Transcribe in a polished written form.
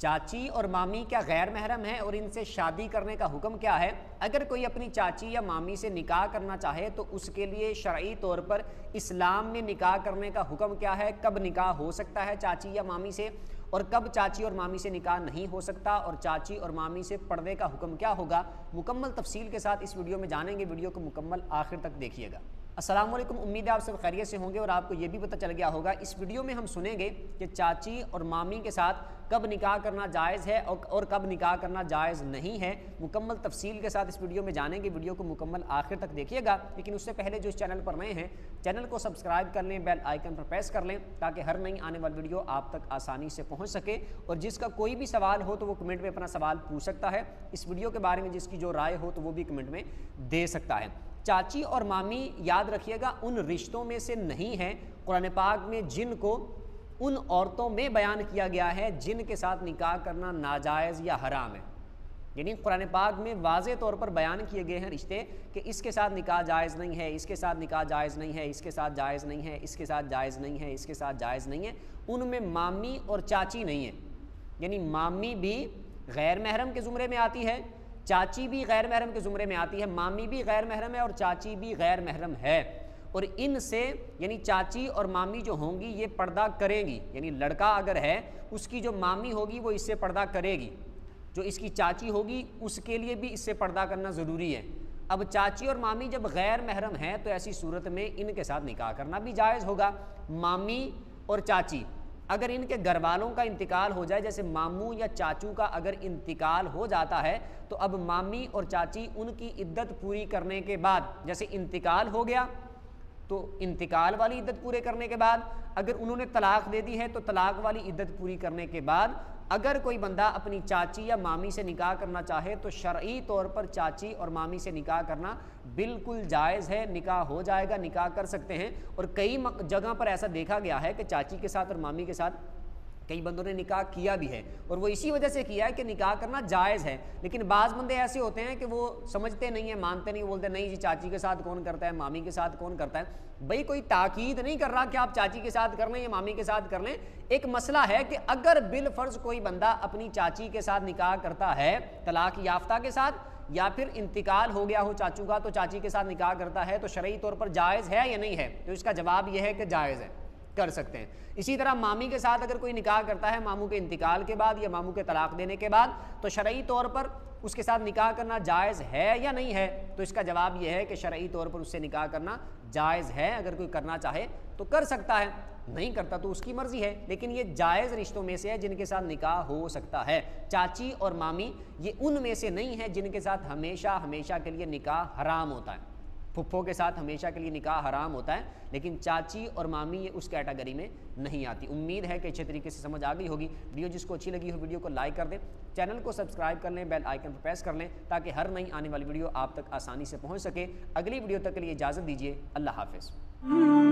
چاچی اور مامی کیا غیر محرم ہیں اور ان سے شادی کرنے کا حکم کیا ہے؟ اگر کوئی اپنی چاچی یا مامی سے نکاح کرنا چاہے تو اس کے لیے شرعی طور پر اسلام میں نکاح کرنے کا حکم کیا ہے؟ کب نکاح ہو سکتا ہے چاچی یا مامی سے اور کب چاچی اور مامی سے نکاح نہیں ہو سکتا، اور چاچی اور مامی سے پردے کا حکم کیا ہوگا؟ مکمل تفصیل کے ساتھ اس ویڈیو میں جانیں گے، ویڈیو کو مکمل آخر تک دیکھیے گا۔ السلام علیکم، امید ہے آپ سب خیریت سے ہوں گے اور آپ کو یہ بھی پتہ چل گیا ہوگا۔ اس ویڈیو میں ہم سنیں گے کہ چاچی اور مامی کے ساتھ کب نکاح کرنا جائز ہے اور کب نکاح کرنا جائز نہیں ہے۔ مکمل تفصیل کے ساتھ اس ویڈیو میں جانیں گے، ویڈیو کو مکمل آخر تک دیکھیے گا۔ لیکن اس سے پہلے جو اس چینل پر نئے ہیں، چینل کو سبسکرائب کر لیں، بیل آئیکن پر پریس کر لیں تاکہ ہر نئی آنے والی ویڈیو آپ تک آسانی سے پہنچ سکے، اور جس کا کوئی بھی سوال ہو تو وہ کمنٹ میں اپنا سوال پوچھ سکتا ہے۔ اس ویڈیو کے بارے میں جس کی جو رائے ہو تو وہ بھی کمنٹ میں دے سکتا ہے۔ چاچی اور مامی یاد رکھیے گا ان رشتوں میں سے نہیں ہیں قرآن پاک میں جن کو ان عورتوں میں بیان کیا گیا ہے جن کے ساتھ نکاح کرنا ناجائز یا حرام ہے۔ یعنی قرآن پاک میں واضح طور پر بیان کیے گئے ہیں رشتے کہ اس کے ساتھ نکاح جائز نہیں ہے، اس کے ساتھ نکاح جائز نہیں ہے، اس کے ساتھ جائز نہیں ہے، اس کے ساتھ جائز نہیں ہے، اس کے ساتھ جائز نہیں ہے۔ ان میں مامی اور چاچی نہیں ہے، یعنی مامی بھی غیر محرم کے زمرے میں آتی ہے، چاچی بھی غیر محرم کے زمرے میں آتی ہے، مامی بھی غیر محرم ہے اور چاچی بھی غیر محرم ہے۔ اور ان سے یعنی چاچی اور مامی جو ہوں گی یہ پردہ کرے گی، یعنی لڑکا اگر ہے اس کی جو مامی ہوگی وہ اس سے پردہ کرے گی، جو اس کی چاچی ہوگی اس کے لیے بھی اس سے پردہ کرنا ضروری ہے۔ اب چاچی اور مامی جب غیر محرم ہیں تو ایسی صورت میں ان کے ساتھ نکاح کرنا بھی جائز ہوگا۔ مامی اور چاچی اگر ان کے گھر والوں کا انتقال ہو جائے، جیسے ماموں یا چاچو کا اگر انتقال ہو جاتا ہے تو اب مامی اور چاچی ان کی عدت پوری کرنے کے بعد، جیسے انتقال ہو گیا تو انتقال والی عدت پورے کرنے کے بعد، اگر انہوں نے طلاق دے دی ہے تو طلاق والی عدت پوری کرنے کے بعد اگر کوئی بندہ اپنی چاچی یا مامی سے نکاح کرنا چاہے تو شرعی طور پر چاچی اور مامی سے نکاح کرنا بالکل جائز ہے، نکاح ہو جائے گا، نکاح کر سکتے ہیں۔ اور کئی جگہ پر ایسا دیکھا گیا ہے کہ چاچی کے ساتھ اور مامی کے ساتھ کئی بندوں نے نکاح کیا بھی ہے، اور وہ اسی وجہ سے کیا ہے کہ نکاح کرنا جائز ہے۔ لیکن بعض بندے ایسے ہوتے ہیں کہ وہ سمجھتے نہیں ہیں، مانتے نہیں، بولتے نہیں جی چاچی کے ساتھ کون کرتا ہے، مامی کے ساتھ کون کرتا ہے۔ بھئی کوئی تاکید نہیں کر رہا کہ آپ چاچی کے ساتھ کر لیں یا مامی کے ساتھ کر لیں۔ ایک مسئلہ ہے کہ اگر بالفرض کوئی بندہ اپنی چاچی کے ساتھ نکاح کرتا ہے طلاق یافتہ کے ساتھ، یا پھر انتقال ہو گیا ہو چاچو کا تو چاچی کے ساتھ نکاح کرتا ہے تو شرعی طور پر جائز ہے یا نہیں ہے؟ تو اس کا جواب یہ ہے کہ جائز ہے، کر سکتے ہیں۔ اسی طرح مامی کے ساتھ اگر کوئی نکاح کرتا ہے ماموں کے انتقال کے بعد یا ماموں کے طلاق دینے کے بعد تو شرعی طور پر اس کے ساتھ نکاح کرنا جائز ہے یا نہیں ہے؟ تو اس کا جواب یہ ہے کہ شرعی طور پر اس سے نکاح کرنا جائز ہے۔ اگر کوئی کرنا چاہے تو کر سکتا ہے، نہیں کرتا تو اس کی مرضی ہے، لیکن یہ جائز رشتوں میں سے ہے جن کے ساتھ نکاح ہو سکتا ہے۔ چاچی اور مامی یہ ان میں سے نہیں ہے جن کے ساتھ ہمیشہ کے لیے نکاح حرام ہوتا ہے۔ پھپھو کے ساتھ ہمیشہ کے لیے نکاح حرام ہوتا ہے، لیکن چاچی اور مامی یہ اس کیٹیگری میں نہیں آتی۔ امید ہے کہ اچھے طریقے سے سمجھ آ گئی ہوگی۔ ویڈیو جس کو اچھی لگی ہو ویڈیو کو لائک کر دیں، چینل کو سبسکرائب کر لیں، بیل آئیکن پر پریس کر لیں تاکہ ہر نئی آنے والی ویڈیو آپ تک آسانی سے پہنچ سکے۔ اگلی ویڈیو تک کے لیے اجازت دیجیے، اللہ حافظ۔